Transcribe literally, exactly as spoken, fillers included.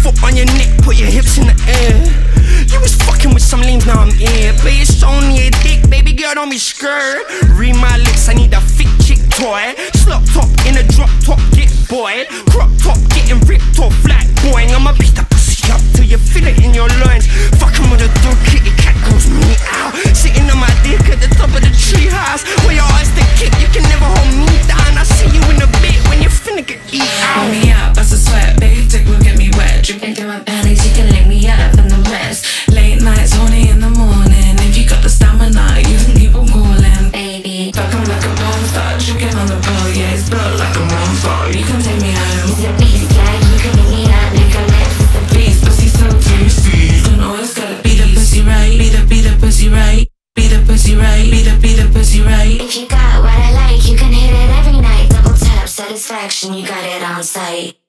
foot on your neck, put your hips in the air. You was fucking with some lames, now I'm here. But it's only a dick, baby girl, don't be scared. Read my lips, I need a fit chick toy. Slop top in a drop top, get boy. Crop top, getting ripped off like boing. I'ma beat the pussy up till you feel it in your loins. Fucking with a dog, kitty cat goes me out. Sitting on my dick at the top of the treehouse. Where your eyes the kick, you can never hold me down. I see you in a bit when you finna get eat out. Pull me out, bust a sweat, big dick will get me wet. Dripping through my panties, you can lay me up from the rest. Late nights, horny in the morning. If you got the stamina, you can keep on calling. Baby, fuck 'em like a porn star, tricking on the pole, yeah, it's built like a monster. You can take me home. It's a beast, like you can eat me up, lick a lips. It's a beast, pussy so tasty. Don't always gotta be the pussy right. Be the, be the pussy right. Be the pussy right. Be the, be the pussy right. If you got what I like, you can hit it every night. Double tap satisfaction, you got it on sight.